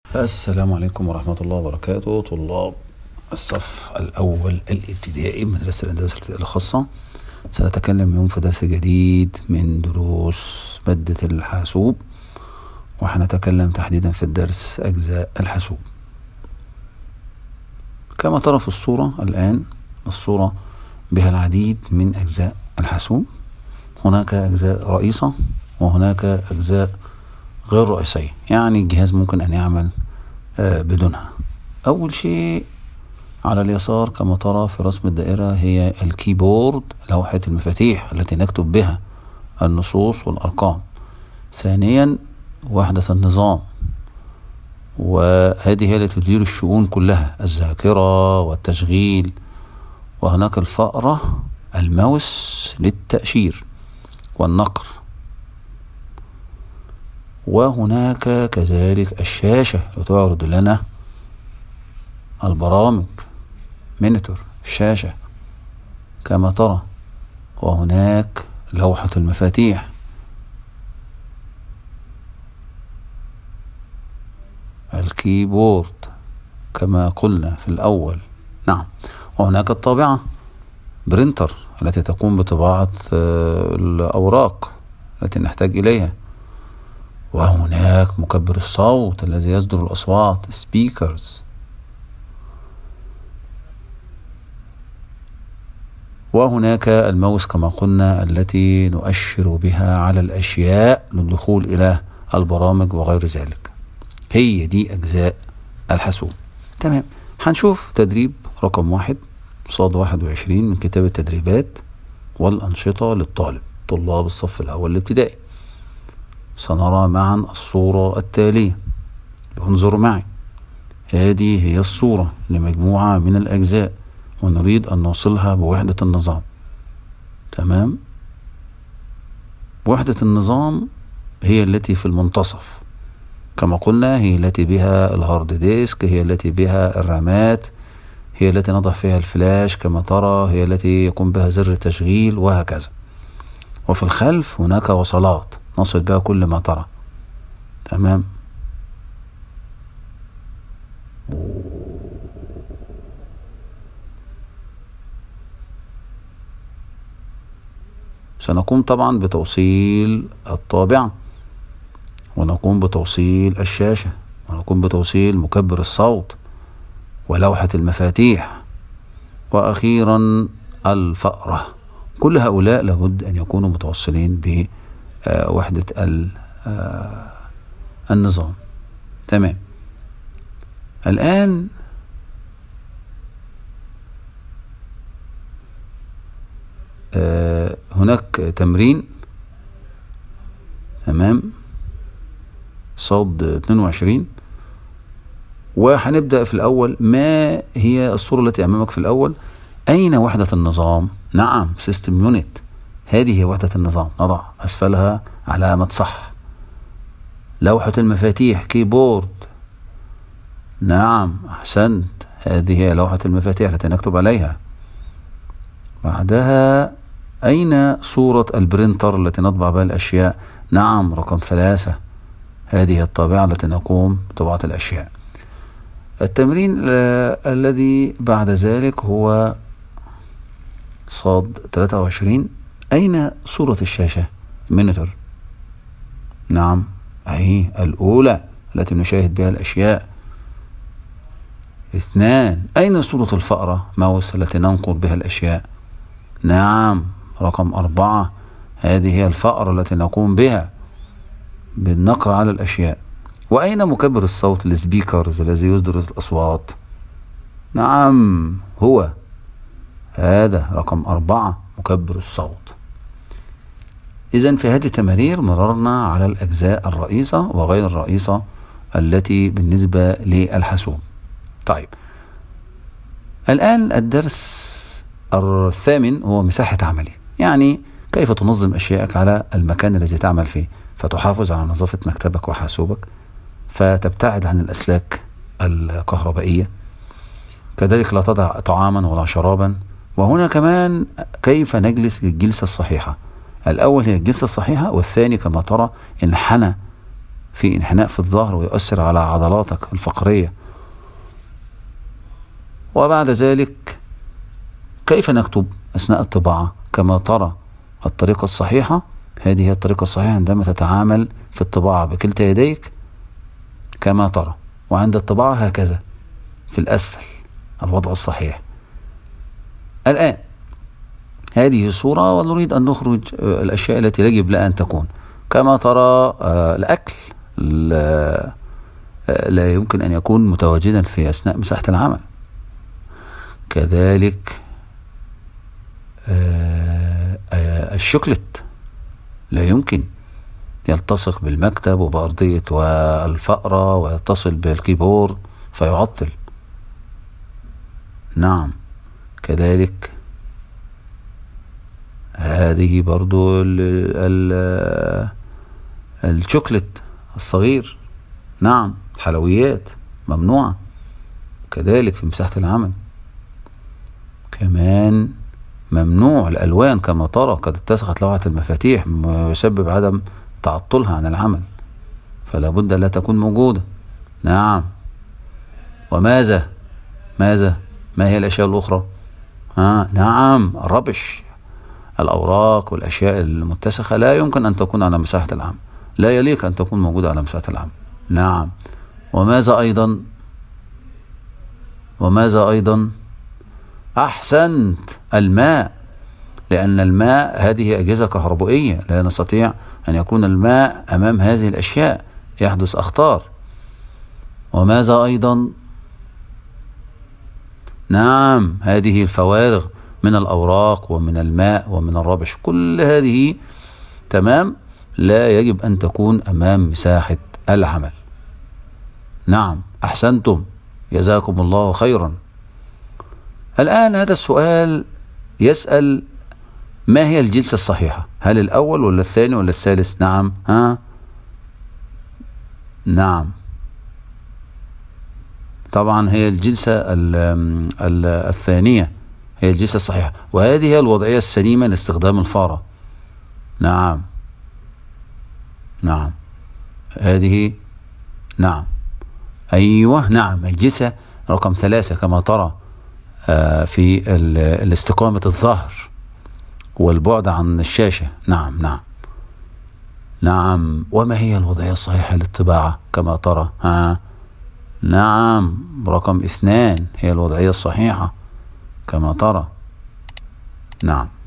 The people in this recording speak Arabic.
السلام عليكم ورحمة الله وبركاته. طلاب الصف الأول الابتدائي مدرسة الأندلس الخاصة، سنتكلم اليوم في درس جديد من دروس مادة الحاسوب، وحنتكلم تحديدا في الدرس أجزاء الحاسوب. كما ترى في الصورة الآن، الصورة بها العديد من أجزاء الحاسوب. هناك أجزاء رئيسة وهناك أجزاء غير رئيسية، يعني الجهاز ممكن أن يعمل بدونها. أول شيء على اليسار كما ترى في رسم الدائرة هي الكيبورد، لوحة المفاتيح التي نكتب بها النصوص والأرقام. ثانيا وحدة النظام، وهذه هي التي تدير الشؤون كلها، الذاكرة والتشغيل. وهناك الفأرة، الماوس للتأشير والنقر. وهناك كذلك الشاشة لتعرض لنا البرامج، مونيتور الشاشة كما ترى. وهناك لوحة المفاتيح، الكيبورد كما قلنا في الأول. نعم. وهناك الطابعة، برينتر التي تقوم بطباعة الأوراق التي نحتاج إليها. وهناك مكبر الصوت الذي يصدر الأصوات، سبيكرز. وهناك الماوس كما قلنا التي نؤشر بها على الأشياء للدخول إلى البرامج وغير ذلك. هي دي أجزاء الحاسوب. تمام. هنشوف تدريب رقم 1 صاد 21 من كتاب التدريبات والأنشطة للطالب، طلاب الصف الأول الابتدائي. سنرى معا الصورة التالية. انظروا معي، هذه هي الصورة لمجموعة من الأجزاء، ونريد أن نوصلها بوحدة النظام. تمام. وحدة النظام هي التي في المنتصف كما قلنا، هي التي بها الهارد ديسك، هي التي بها الرامات، هي التي نضع فيها الفلاش كما ترى، هي التي يقوم بها زر التشغيل وهكذا. وفي الخلف هناك وصلات نصل بها كل ما ترى. تمام. سنقوم طبعا بتوصيل الطابعة، ونقوم بتوصيل الشاشة، ونقوم بتوصيل مكبر الصوت ولوحة المفاتيح، وأخيرا الفأرة. كل هؤلاء لابد أن يكونوا متوصلين بوحدة النظام. تمام. الآن هناك تمرين. تمام. صاد 22. وهنبدأ في الأول. ما هي الصورة التي أمامك في الأول؟ أين وحدة النظام؟ نعم، سيستم يونت. هذه هي وحدة النظام، نضع أسفلها علامة صح. لوحة المفاتيح، كيبورد. نعم، أحسنت، هذه هي لوحة المفاتيح التي نكتب عليها. بعدها أين صورة البرينتر التي نطبع بها الأشياء؟ نعم، رقم 3. هذه هي الطابعة التي نقوم بطباعة الأشياء. التمرين الذي بعد ذلك هو صاد 23. أين صورة الشاشة؟ مونيتور. نعم، أهي الأولى التي نشاهد بها الأشياء. 2. أين صورة الفأرة؟ ماوس التي ننقل بها الأشياء. نعم، رقم 4. هذه هي الفأرة التي نقوم بها بالنقر على الأشياء. وأين مكبر الصوت، السبيكرز الذي يصدر الأصوات؟ نعم، هو هذا رقم 4، مكبر الصوت. إذن في هذه التمارين مررنا على الأجزاء الرئيسة وغير الرئيسة التي بالنسبة للحاسوب. طيب، الآن الدرس 8 هو مساحة عملي، يعني كيف تنظم أشيائك على المكان الذي تعمل فيه، فتحافظ على نظافة مكتبك وحاسوبك، فتبتعد عن الأسلاك الكهربائية، كذلك لا تضع طعاما ولا شرابا. وهنا كمان كيف نجلس الجلسة الصحيحة. الأول هي الجلسة الصحيحة، والثاني كما ترى انحنى في انحناء في الظهر ويؤثر على عضلاتك الفقرية. وبعد ذلك كيف نكتب أثناء الطباعة؟ كما ترى الطريقة الصحيحة، هذه هي الطريقة الصحيحة عندما تتعامل في الطباعة بكلتا يديك كما ترى، وعند الطباعة هكذا في الأسفل، الوضع الصحيح. الآن هذه صورة، ونريد أن نخرج الأشياء التي يجب لها أن تكون كما ترى. الأكل لا يمكن أن يكون متواجدا في أثناء مساحة العمل. كذلك الشوكليت لا يمكن يلتصق بالمكتب وبأرضية والفأرة ويتصل بالكيبورد فيعطل. نعم. كذلك هذه برضو الشوكليت الصغير، نعم، الحلويات ممنوعة كذلك في مساحة العمل. كمان ممنوع الألوان كما ترى، قد اتسخت لوحة المفاتيح ويسبب عدم تعطلها عن العمل، فلا بد لا تكون موجودة. نعم. وماذا ما هي الأشياء الأخرى؟ نعم، الربش، الأوراق والأشياء المتسخة لا يمكن أن تكون على مساحة العمل، لا يليق أن تكون موجودة على مساحة العمل. نعم. وماذا أيضا؟ أحسنت، الماء، لأن الماء هذه أجهزة كهربائية، لا نستطيع أن يكون الماء أمام هذه الأشياء، يحدث أخطار. وماذا أيضا؟ نعم، هذه الفوارغ من الأوراق ومن الماء ومن الربش، كل هذه تمام لا يجب أن تكون أمام مساحة العمل. نعم، أحسنتم، جزاكم الله خيرا. الآن هذا السؤال يسأل: ما هي الجلسة الصحيحة؟ هل الأول ولا الثاني ولا الثالث؟ نعم. نعم، طبعا هي الجلسة الثانية هي الجلسة الصحيحة، وهذه هي الوضعية السليمة لاستخدام الفارة. نعم. هذه، نعم، أيوة، نعم، الجلسة رقم 3 كما ترى في الاستقامة الظهر والبعد عن الشاشة. نعم. وما هي الوضعية الصحيحة للطباعة كما ترى؟ نعم، رقم 2 هي الوضعية الصحيحة كما ترى. نعم.